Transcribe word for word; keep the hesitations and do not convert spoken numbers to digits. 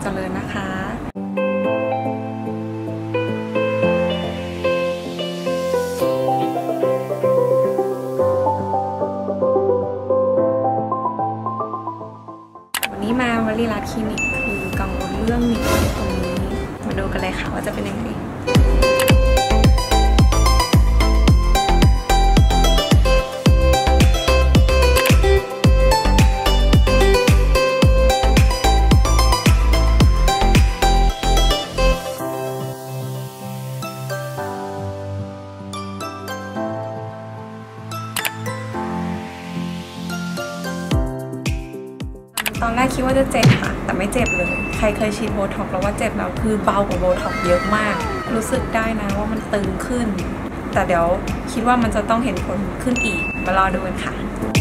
เจริญนะคะวันนี้มาวลีรัตน์คลินิกคือกังวลเรื่องนิ้วตรงนี้มาดูกันเลยค่ะว่าจะเป็นยังไงตอนแรกคิดว่าจะเจ็บค่ะแต่ไม่เจ็บเลยใครเคยฉีดโบท็อกซ์แล้วว่าเจ็บแล้วคือเบากว่าโบท็อกซ์เยอะมากรู้สึกได้นะว่ามันตึงขึ้นแต่เดี๋ยวคิดว่ามันจะต้องเห็นผลขึ้นอีกมารอดูกันค่ะ